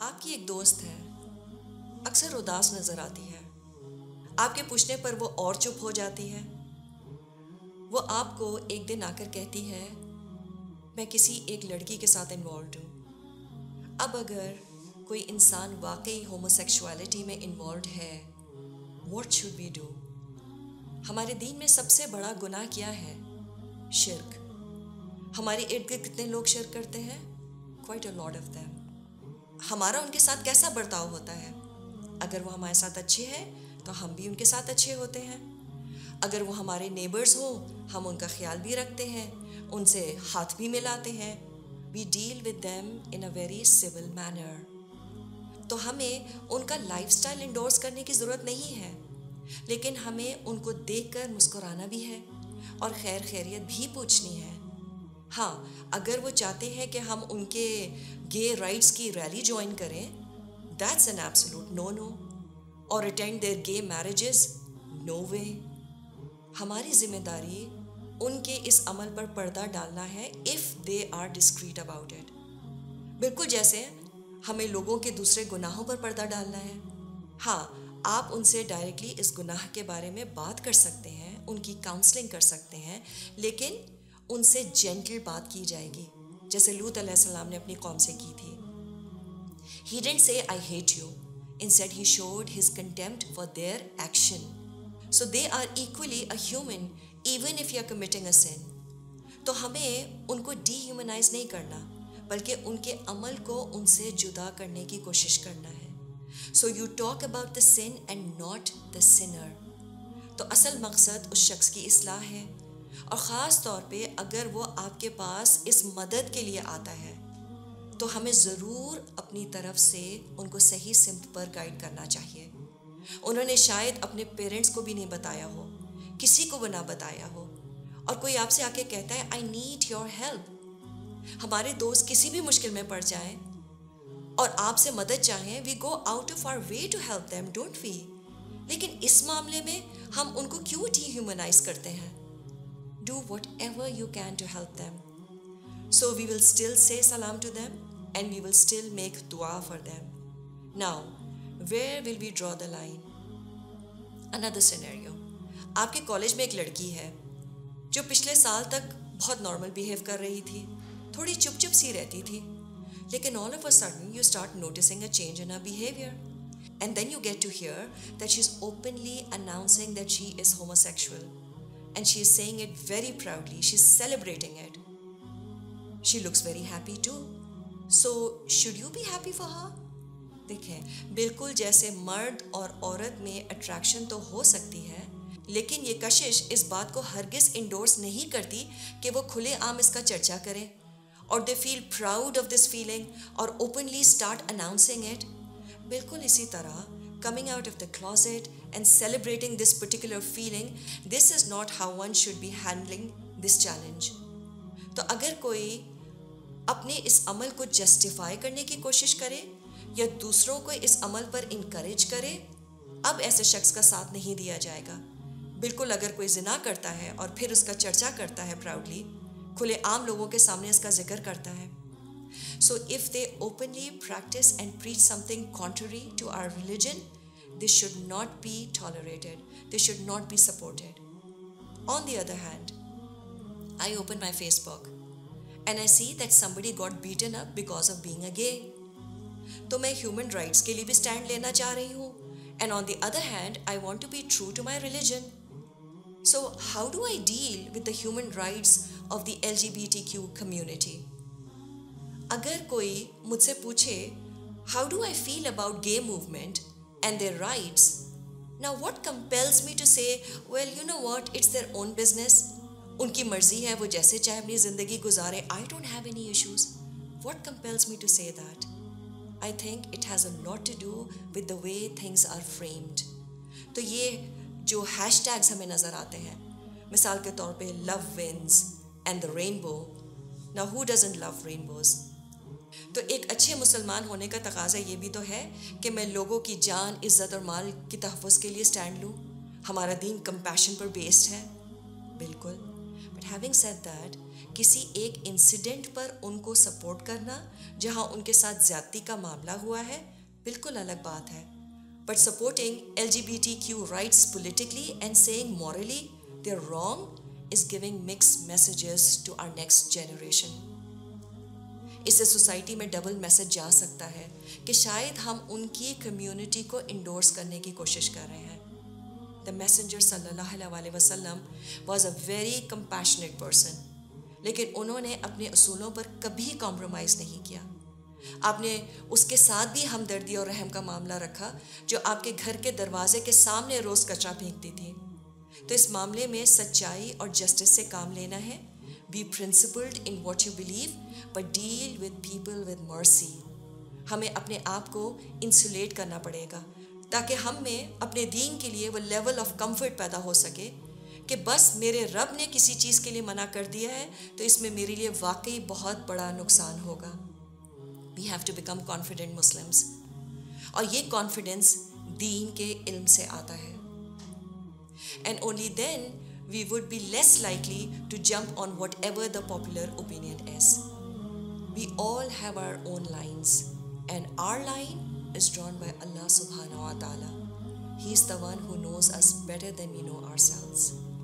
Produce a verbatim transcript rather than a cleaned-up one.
आपकी एक दोस्त है, अक्सर उदास नजर आती है। आपके पूछने पर वो और चुप हो जाती है। वो आपको एक दिन आकर कहती है, मैं किसी एक लड़की के साथ इन्वॉल्व हूँ। अब अगर कोई इंसान वाकई होमोसेक्सुअलिटी में इन्वॉल्व है, व्हाट शुड वी डू? हमारे दीन में सबसे बड़ा गुनाह क्या है? शिर्क। हमारे इर्द गिर्द कितने लोग शिर्क करते हैं? Quite a lot of them. हमारा उनके साथ कैसा बर्ताव होता है? अगर वो हमारे साथ अच्छे हैं तो हम भी उनके साथ अच्छे होते हैं। अगर वो हमारे नेबर्स हो, हम उनका ख्याल भी रखते हैं, उनसे हाथ भी मिलाते हैं। We deal with them in a very civil manner. तो हमें उनका लाइफस्टाइल इंडोर्स करने की ज़रूरत नहीं है, लेकिन हमें उनको देखकर मुस्कुराना भी है और खैर खैरियत भी पूछनी है। हाँ, अगर वो चाहते हैं कि हम उनके गे राइट्स की रैली ज्वाइन करें, that's an absolute no no. और attend their gay marriages, no way. हमारी जिम्मेदारी उनके इस अमल पर पर्दा डालना है if they are discreet about it. बिल्कुल जैसे हमें लोगों के दूसरे गुनाहों पर पर्दा डालना है। हाँ, आप उनसे डायरेक्टली इस गुनाह के बारे में बात कर सकते हैं, उनकी काउंसलिंग कर सकते हैं, लेकिन उनसे जेंटल बात की जाएगी, जैसे लूत अलैहिस्सलाम ने अपनी कौम से की थी। He didn't say I hate you. Instead, he showed his contempt for their action. So they are equally a human, even if you are committing a sin. तो हमें उनको dehumanise नहीं करना, बल्कि उनके अमल को उनसे जुदा करने की कोशिश करना है। So you talk about the sin and not the sinner. तो असल मकसद उस शख्स की इस्लाह है, और ख़ास तौर पे अगर वो आपके पास इस मदद के लिए आता है तो हमें ज़रूर अपनी तरफ से उनको सही सिमत पर गाइड करना चाहिए। उन्होंने शायद अपने पेरेंट्स को भी नहीं बताया हो, किसी को भी ना बताया हो, और कोई आपसे आके कहता है आई नीड योर हेल्प। हमारे दोस्त किसी भी मुश्किल में पड़ जाएं और आपसे मदद चाहें, we go out of our way to help them, don't we? लेकिन इस मामले में हम उनको क्यों डिह्यूमनाइज करते हैं? Do whatever you can to help them. So we will still say salam to them and we will still make dua for them. Now, where will we draw the line? Another scenario. आपके college में एक लड़की है जो पिछले साल तक बहुत नॉर्मल बिहेव कर रही थी, थोड़ी चुप चुप सी रहती थी, लेकिन all of a sudden you start noticing a change in her behavior. And then you get to hear that she's openly announcing that she is homosexual. And she is saying it very proudly. She's celebrating it. She looks very happy too. So should you be happy for her? देखें, बिल्कुल जैसे मर्द और औरत में attraction तो हो सकती है, लेकिन ये कशिश इस बात को हरगिज़ इंडोर्स नहीं करती कि वो खुले आम इसका चर्चा करें, और they feel proud of this feeling और ओपनली स्टार्ट अनाउंसिंग इट। बिल्कुल इसी तरह coming out of the closet and celebrating this particular feeling, this is not how one should be handling this challenge. तो अगर कोई अपने इस अमल को जस्टिफाई करने की कोशिश करे या दूसरों को इस अमल पर इनकरेज करे, अब ऐसे शख्स का साथ नहीं दिया जाएगा। बिल्कुल अगर कोई जिना करता है और फिर उसका चर्चा करता है प्राउडली, खुले आम लोगों के सामने इसका जिक्र करता है, so if they openly practice and preach something contrary to our religion, this should not be tolerated, this should not be supported. On the other hand, I open my Facebook and I see that somebody got beaten up because of being a gay. तो मैं human rights के लिए भी stand लेना चाह रही हूँ, and on the other hand, I want to be true to my religion. So how do I deal with the human rights of the L G B T Q community? अगर कोई मुझसे पूछे, how do I feel about gay movement and their rights? Now what compels me to say, well, you know what, it's their own business. उनकी मर्जी है, वो जैसे चाहे अपनी ज़िंदगी गुजारे, I don't have any issues. What compels me to say that? I think it has a lot to do with the way things are framed. तो ये जो hashtags हमें नज़र आते हैं, मिसाल के तौर पे love wins and the rainbow. Now who doesn't love rainbows? तो एक अच्छे मुसलमान होने का तकाजा ये भी तो है कि मैं लोगों की जान, इज़्ज़त और माल की तहफ़्फ़ुज़ के लिए स्टैंड लूँ। हमारा दीन कंपैशन पर बेस्ड है, बिल्कुल। But having said that, किसी एक इंसिडेंट पर उनको सपोर्ट करना जहां उनके साथ ज्यादती का मामला हुआ है, बिल्कुल अलग बात है. But supporting L G B T Q rights politically and saying morally they're wrong is giving mixed messages to our next generation. इससे सोसाइटी में डबल मैसेज जा सकता है कि शायद हम उनकी कम्युनिटी को इंडोर्स करने की कोशिश कर रहे हैं. द मैसेंजर सल्लल्लाहु अलैहि वसल्लम was a very compassionate person, लेकिन उन्होंने अपने असूलों पर कभी कॉम्प्रोमाइज़ नहीं किया. आपने उसके साथ भी हमदर्दी और रहम का मामला रखा जो आपके घर के दरवाजे के सामने रोज़ कचरा फेंकती थी. तो इस मामले में सच्चाई और जस्टिस से काम लेना है. Be principled in what you believe but deal with people with mercy. हमें अपने आप को इंसुलेट करना पड़ेगा ताकि हम में अपने दीन के लिए वो लेवल ऑफ कंफर्ट पैदा हो सके कि बस मेरे रब ने किसी चीज़ के लिए मना कर दिया है तो इसमें मेरे लिए वाकई बहुत बड़ा नुकसान होगा. We have to become confident Muslims, और ये कॉन्फिडेंस दीन के इल्म से आता है. And only then we would be less likely to jump on whatever the popular opinion is. We all have our own lines, and our line is drawn by Allah subhanahu wa ta'ala. He is the one who knows us better than we know ourselves.